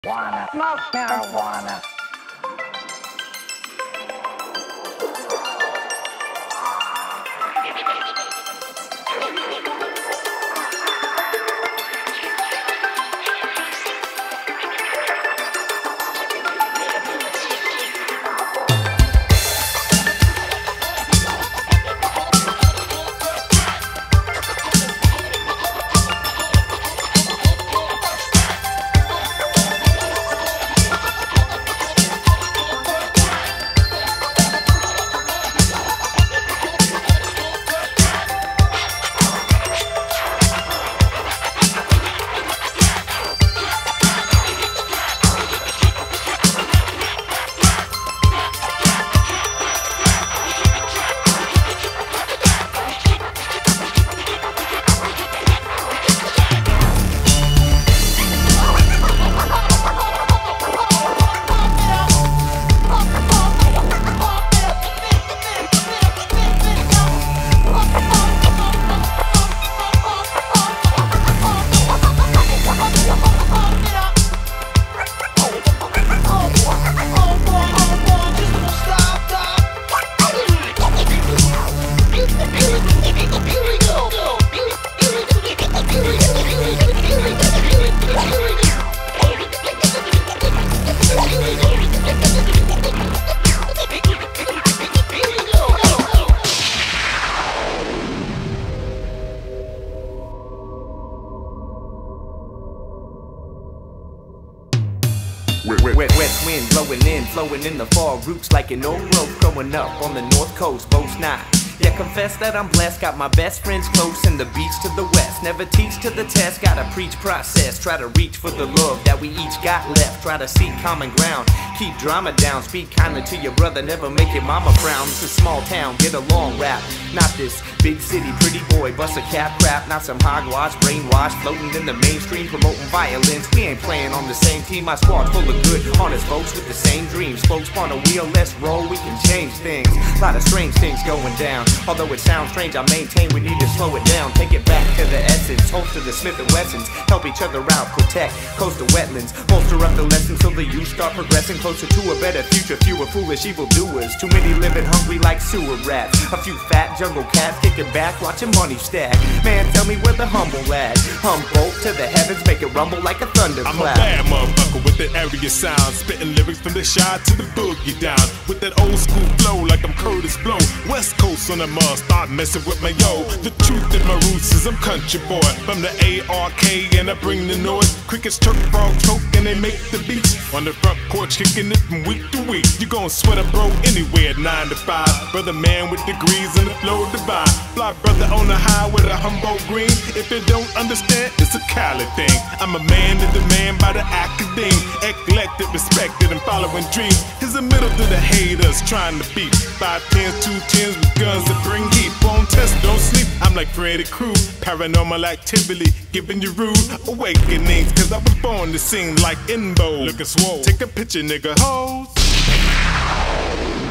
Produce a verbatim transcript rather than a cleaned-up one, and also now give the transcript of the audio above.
Wanna smoke marijuana. Wet, wet, wet wind blowing in, flowing in the fall roots like an old rope growing up on the north coast, boast nine. Yeah, confess that I'm blessed, got my best friends close and the beach to the west. Never teach to the test, gotta preach process. Try to reach for the love that we each got left. Try to seek common ground, keep drama down. Speak kindly to your brother, never make your mama frown. It's a small town, get along rap. Not this big city pretty boy, bust a cap crap. Not some hogwash, brainwash, floating in the mainstream, promoting violence. We ain't playing on the same team, my squad full of good, honest folks with the same dreams. Folks on a wheel, let's roll, we can change things. Lot of strange things going down. Although it sounds strange, I maintain we need to slow it down. Take it back to the essence, holster the Smith and Wessons. Help each other out, protect coastal wetlands. Bolster up the lessons so the youth start progressing closer to a better future. Fewer foolish evildoers, too many living hungry like sewer rats. A few fat jungle cats kicking back, watching money stack. Man, tell me where the humble at. Humboldt to the heavens, make it rumble like a thunderclap. I'm a bad motherfucker with that area sound, spitting lyrics from the shy to the boogie down. With that old school flow like I'm Curtis Blow. West Coast on the mud, start messing with my yo. The truth in my roots is I'm country boy. From the A R K and I bring the noise. Crickets chirp, frogs choke and they make the beats. On the front porch kicking it from week to week. You gon' sweat a bro anywhere nine to five. Brother man with degrees and the flow divine. Fly brother on the high with a Humboldt green. If you don't understand, it's a Cali thing. I'm a man to demand by the academe. Eclectic, respected and following dreams. Here's a middle to the haters trying to beat. Five tens, two tens with guns that bring heat. Won't test, don't sleep. I'm like Freddy Cruz. Paranormal activity, giving you rude awakenings. Cause I was born to sing like Inbo. Looking swole. Take a picture, nigga. Hoes.